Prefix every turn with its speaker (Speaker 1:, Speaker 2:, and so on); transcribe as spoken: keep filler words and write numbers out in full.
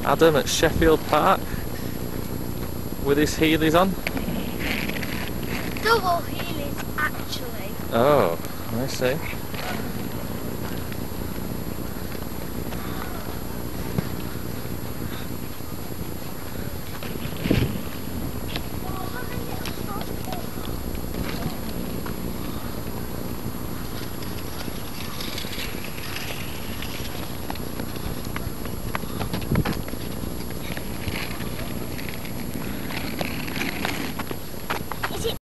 Speaker 1: Adam at Sheffield Park with his Heelys on.
Speaker 2: Double Heelys, actually.
Speaker 1: Oh, I see.